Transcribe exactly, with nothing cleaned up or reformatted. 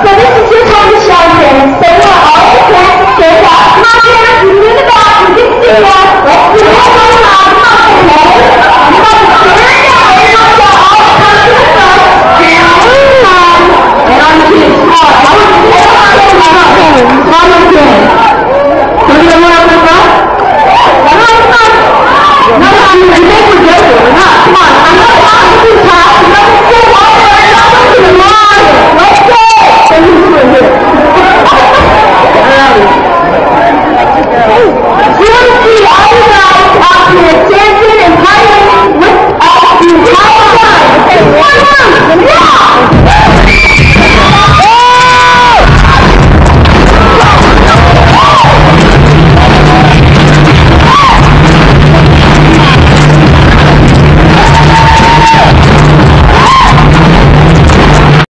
So this is your time to shine. So you are all set. Get up. Come on, Hannah. You in the back. You can see us. Let's do it. Come on. Come on. Come on. Come on. Stand up.